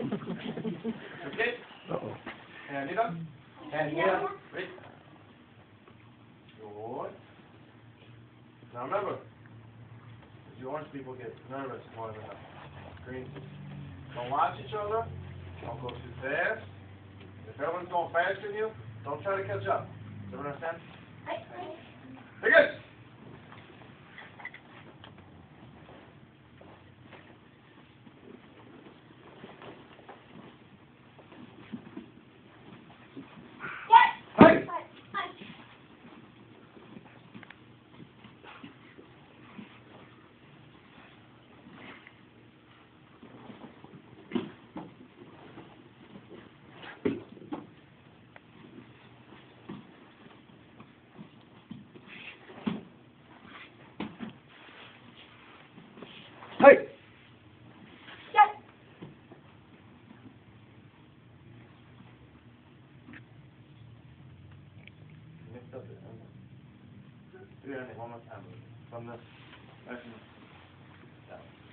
Okay? Uh-oh. Hand it up. Hand here. Wait. Good. Now remember, the orange people get nervous more than the green people. Don't watch each other. Don't go too fast. If everyone's going faster than you, don't try to catch up. Does everyone understand? Very good. Hey! Hey! Mixed up it. Do it one more time. From the.